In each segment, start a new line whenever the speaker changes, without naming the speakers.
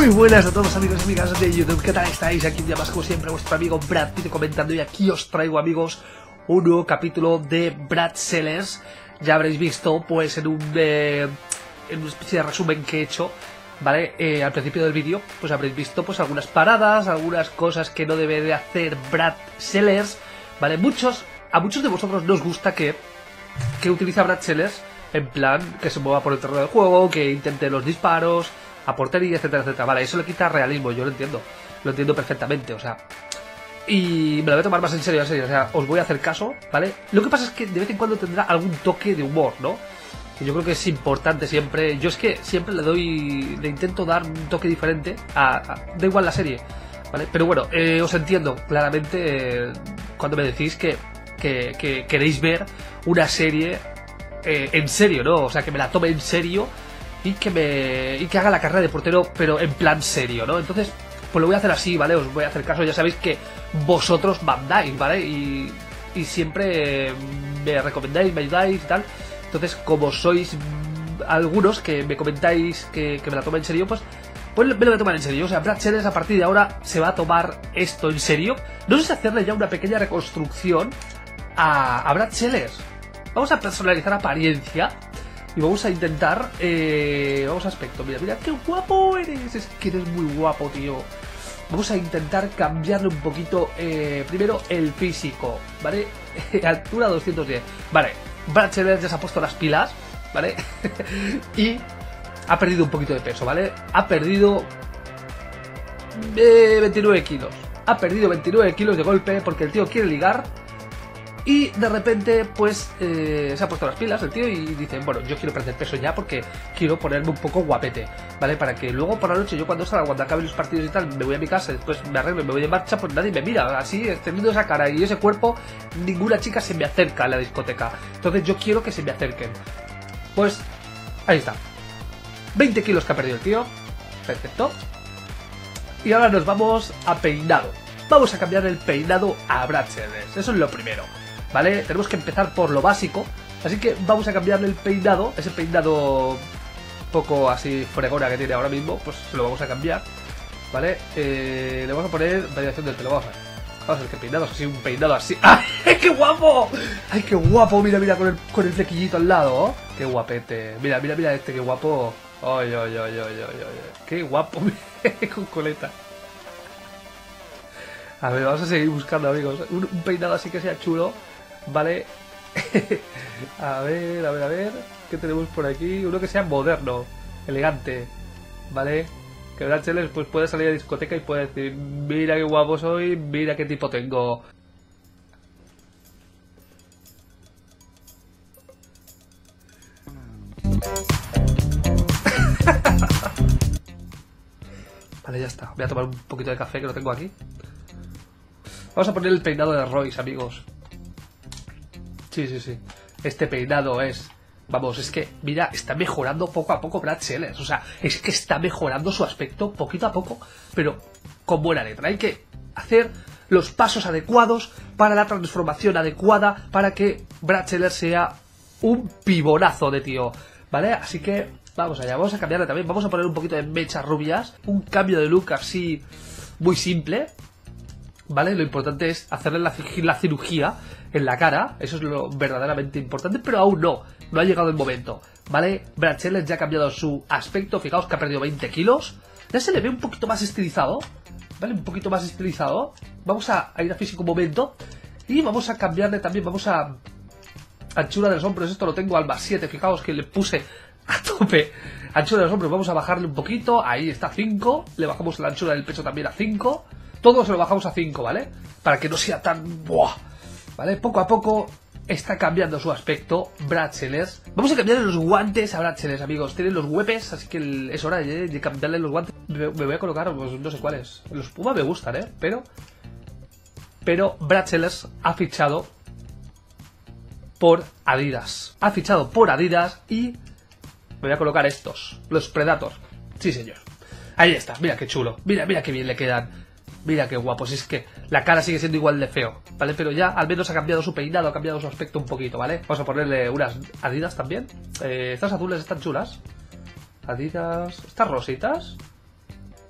Muy buenas a todos amigos y amigas de YouTube, ¿qué tal estáis? Aquí un día más como siempre vuestro amigo Brad Pitt comentando, y aquí os traigo, amigos, un nuevo capítulo de Brad Sellers. Ya habréis visto pues en una especie de resumen que he hecho, ¿vale? Al principio del vídeo pues habréis visto pues algunas paradas, algunas cosas que no debe de hacer Brad Sellers, ¿vale? A muchos de vosotros no os gusta que utilice a Brad Sellers en plan que se mueva por el terreno del juego, que intente los disparos a portería, etcétera, etcétera. Vale, eso le quita realismo, yo lo entiendo perfectamente, o sea, y me lo voy a tomar más en serio, o sea, os voy a hacer caso, ¿vale? Lo que pasa es que de vez en cuando tendrá algún toque de humor, ¿no? Y yo creo que es importante siempre, yo es que siempre le intento dar un toque diferente da igual la serie, ¿vale? Pero bueno, os entiendo claramente cuando me decís que queréis ver una serie en serio, ¿no? O sea, que me la tome en serio y que haga la carrera de portero, pero en plan serio, ¿no? Entonces, pues lo voy a hacer así, ¿vale? Os voy a hacer caso, ya sabéis que vosotros mandáis, ¿vale? Y siempre me recomendáis, me ayudáis y tal. Entonces, como sois algunos que me comentáis que me la tome en serio, pues me lo voy a tomar en serio. O sea, Brad Sellers a partir de ahora se va a tomar esto en serio. No sé si hacerle ya una pequeña reconstrucción a Brad Sellers. Vamos a personalizar apariencia y vamos a intentar, vamos a aspecto, mira qué guapo eres, es que eres muy guapo, tío. Vamos a intentar cambiarle un poquito, primero el físico, ¿vale? Altura 210, vale. Brad Sellers ya se ha puesto las pilas, ¿vale? Y ha perdido un poquito de peso, ¿vale? Ha perdido 29 kilos. Ha perdido 29 kilos de golpe porque el tío quiere ligar. Y de repente, pues, se ha puesto las pilas el tío y dice, bueno, yo quiero perder peso ya porque quiero ponerme un poco guapete, ¿vale? Para que luego por la noche, yo cuando acabe los partidos y tal, me voy a mi casa, después me arreglo y me voy de marcha, pues nadie me mira. Así, teniendo esa cara y ese cuerpo, ninguna chica se me acerca a la discoteca. Entonces yo quiero que se me acerquen. Pues, ahí está. 20 kilos que ha perdido el tío. Perfecto. Y ahora nos vamos a peinado. Vamos a cambiar el peinado a Brad Sellers. Eso es lo primero, ¿vale? Tenemos que empezar por lo básico. Así que vamos a cambiarle el peinado. Ese peinado poco así fregona que tiene ahora mismo, pues se lo vamos a cambiar, ¿vale? Le vamos a poner variación del pelo. Vamos a ver qué peinado es así, un peinado así. ¡Ay, qué guapo! ¡Ay, qué guapo! Mira con el flequillito al lado, ¿oh? ¡Qué guapete! Mira este, qué guapo. ¡Ay! ¡Qué guapo! Con coleta. A ver, vamos a seguir buscando, amigos. Un peinado así que sea chulo, ¿vale? A ver. ¿Qué tenemos por aquí? Uno que sea moderno, elegante, ¿vale? Que Brad Sellers pues puede salir a la discoteca y puede decir, mira qué guapo soy, mira qué tipo tengo. Vale, ya está. Voy a tomar un poquito de café que lo tengo aquí. Vamos a poner el peinado de Royce, amigos. Sí. Este peinado es... Vamos, es que, mira, está mejorando poco a poco Brad Sellers. O sea, es que está mejorando su aspecto poquito a poco, pero con buena letra. Hay que hacer los pasos adecuados para la transformación adecuada para que Brad Sellers sea un pibonazo de tío, ¿vale? Así que vamos allá, vamos a cambiarle también. Vamos a poner un poquito de mechas rubias. Un cambio de look así muy simple, ¿vale? Lo importante es hacerle la cirugía en la cara. Eso es lo verdaderamente importante, pero aún no ha llegado el momento, ¿vale? Brad Sellers ya ha cambiado su aspecto. Fijaos que ha perdido 20 kilos. Ya se le ve un poquito más estilizado, ¿vale? Un poquito más estilizado. Vamos a ir a físico un momento y vamos a cambiarle también. Vamos a anchura de los hombros. Esto lo tengo al más 7. Fijaos que le puse a tope anchura de los hombros. Vamos a bajarle un poquito. Ahí está, 5. Le bajamos la anchura del pecho también a 5. Todo se lo bajamos a 5, ¿vale? Para que no sea tan... ¡buah! ¿Vale? Poco a poco está cambiando su aspecto Brad Sellers. Vamos a cambiarle los guantes a Brad Sellers, amigos. Tienen los huepes, así que es hora de cambiarle los guantes. Me voy a colocar, pues no sé cuáles. Los Puma me gustan, ¿eh? Pero Brad Sellers ha fichado por Adidas. Ha fichado por Adidas y me voy a colocar estos, los Predator. Sí, señor. Ahí está, mira qué chulo. Mira qué bien le quedan. Mira qué guapos, es que la cara sigue siendo igual de feo, ¿vale? Pero ya al menos ha cambiado su peinado, ha cambiado su aspecto un poquito, ¿vale? Vamos a ponerle unas Adidas también. Estas azules están chulas. Adidas... ¿Estas rositas?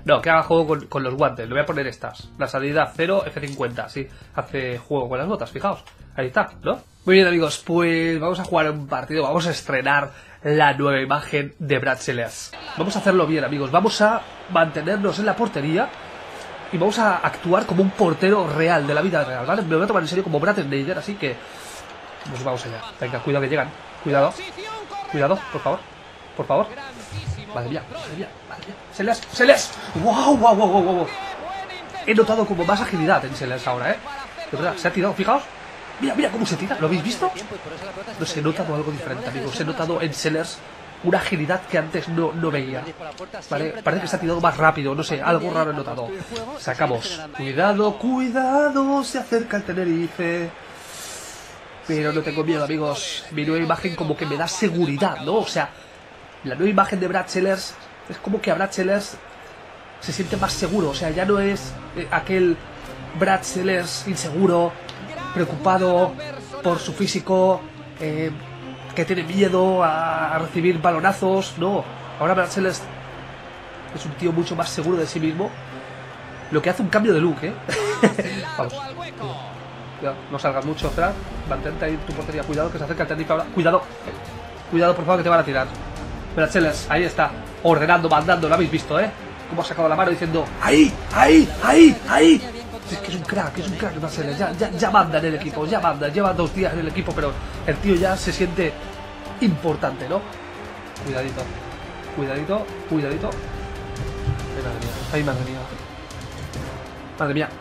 No, que haga juego con los guantes. Le voy a poner estas. La salida 0, F50. Sí, hace juego con las botas, fijaos. Ahí está, ¿no? Muy bien, amigos, pues vamos a jugar un partido. Vamos a estrenar la nueva imagen de Brad Sellers. Vamos a hacerlo bien, amigos. Vamos a mantenernos en la portería y vamos a actuar como un portero real, de la vida real, ¿vale? Me voy a tomar en serio como Brad Schneider, así que pues vamos allá. Venga, cuidado que llegan. Cuidado. Cuidado, por favor. Por favor. Madre mía, madre mía, madre mía. Sellers. ¡Wow, wow, wow, wow, wow! He notado como más agilidad en Sellers ahora, ¿eh? De verdad, se ha tirado, fijaos. Mira, mira cómo se tira, ¿lo habéis visto? No sé, he notado algo diferente, amigos. He notado en Sellers una agilidad que antes no veía. Vale, parece que se ha tirado más rápido, no sé, algo raro he notado. Sacamos. Cuidado, cuidado, se acerca el Tenerife. Pero no tengo miedo, amigos. Mi nueva imagen como que me da seguridad, ¿no? O sea, la nueva imagen de Brad Sellers es como que a Brad Sellers se siente más seguro. O sea, ya no es aquel Brad Sellers inseguro, preocupado por su físico, que tiene miedo a recibir balonazos. No, ahora Brad Sellers es un tío mucho más seguro de sí mismo, lo que hace un cambio de look, ¿eh? Vamos. Cuidado, no salgas mucho, Brad. Mantente ahí en tu portería. Cuidado, que se acerca el Tenerife ahora. Cuidado. Cuidado, por favor, que te van a tirar. Brad Sellers, ahí está. Ordenando, mandando, lo habéis visto, ¿eh? Cómo ha sacado la mano diciendo ¡ahí! ¡ahí! ¡ahí! ¡ahí! Es que es un crack, Brad Sellers. Ya manda en el equipo, ya manda. Lleva 2 días en el equipo, pero el tío ya se siente importante, ¿no? Cuidadito. Cuidadito, cuidadito. Ay, madre mía. Ay, madre mía. Madre mía.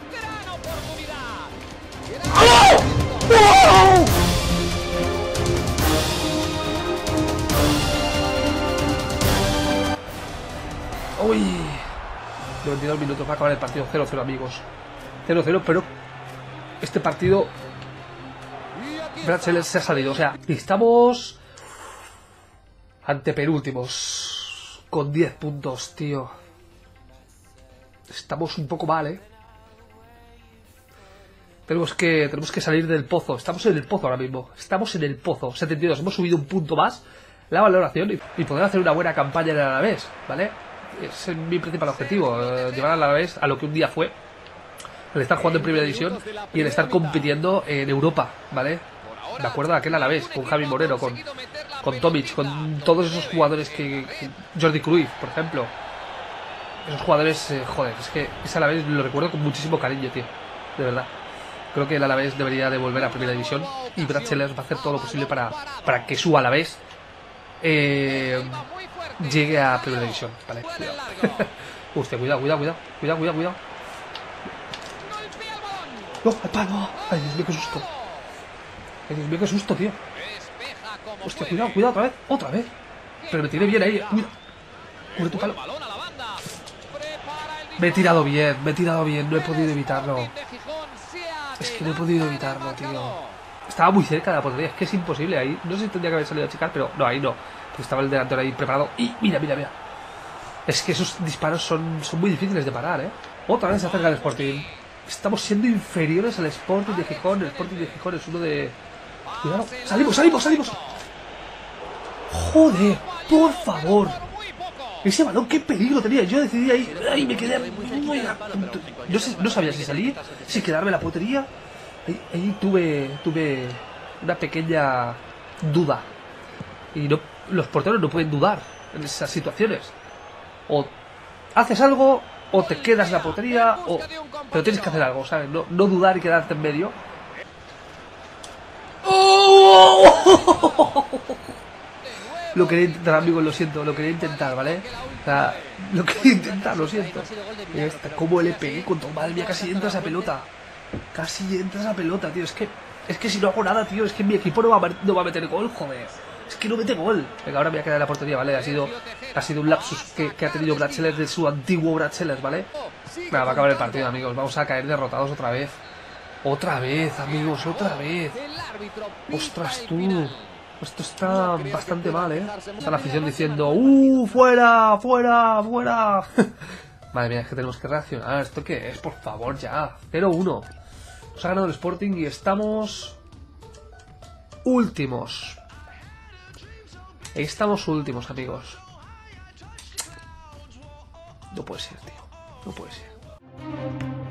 ¡Oh! ¡Uy! 92 minutos para acabar el partido. 0-0, amigos. 0-0, pero este partido Brad Sellers se ha salido. O sea, estamos ante penúltimos con 10 puntos, tío. Estamos un poco mal, ¿eh? Tenemos que salir del pozo. Estamos en el pozo ahora mismo. Estamos en el pozo. 72. Hemos subido un punto más la valoración y poder hacer una buena campaña en el Alavés, ¿vale? Es mi principal objetivo. Llevar al Alavés a lo que un día fue. El estar jugando en primera división y el estar compitiendo en Europa, ¿vale? Me acuerdo de aquel Alavés, con Javi Moreno, con Tomic, con todos esos jugadores que Jordi Cruyff, por ejemplo. Esos jugadores, joder, es que ese Alavés lo recuerdo con muchísimo cariño, tío. De verdad. Creo que el Alavés debería de volver a primera división y Brad Sellers va a hacer todo lo posible para que su Alavés llegue a primera división, ¿vale? Cuidado. Hostia, cuidado. ¡No! ¡Al palo! ¡Ay, Dios mío, qué susto! ¡Ay, Dios mío, qué susto, tío! Hostia, cuidado, otra vez. Pero me tiré bien ahí, cuidado. Cubre tu palo. Me he tirado bien, no he podido evitarlo. Es que no he podido evitarlo, tío. Estaba muy cerca de la portería, es que es imposible ahí. No sé si tendría que haber salido a checar, pero no, ahí no. Porque estaba el delantero ahí preparado. Y mira. Es que esos disparos son muy difíciles de parar, ¿eh? Otra vez se acerca el Sporting. Estamos siendo inferiores al Sporting de Gijón. El Sporting de Gijón es uno de... Cuidado. ¡Salimos! Joder, por favor. Ese balón, qué peligro tenía. Yo decidí ahí me quedé... No sabía si salir, si quedarme en la portería. Ahí tuve una pequeña duda. Y no, los porteros no pueden dudar en esas situaciones. O haces algo, o te quedas en la portería, pero tienes que hacer algo, ¿sabes? No dudar y quedarte en medio. ¡Oh! Lo quería intentar, amigos, lo siento, lo quería intentar, ¿vale? O sea, lo quería intentar, lo siento. Mira esta, cómo le pegué con todo. Madre mía, casi entra esa pelota. Tío. Es que si no hago nada, tío, es que mi equipo no va a meter gol, joder. Es que no mete gol. Venga, ahora me voy a quedar en la portería, ¿vale? Ha sido un lapsus que ha tenido Brad Sellers de su antiguo Brad Sellers, ¿vale? Venga, va a acabar el partido, amigos. Vamos a caer derrotados otra vez. Otra vez, amigos, otra vez. Ostras, tú. Esto está bastante mal, ¿eh? Está la afición diciendo ¡fuera! Madre mía, es que tenemos que reaccionar. ¿Esto qué es? Por favor, ya. 0-1. Nos ha ganado el Sporting y estamos... últimos. Estamos últimos, amigos. No puede ser, tío. No puede ser.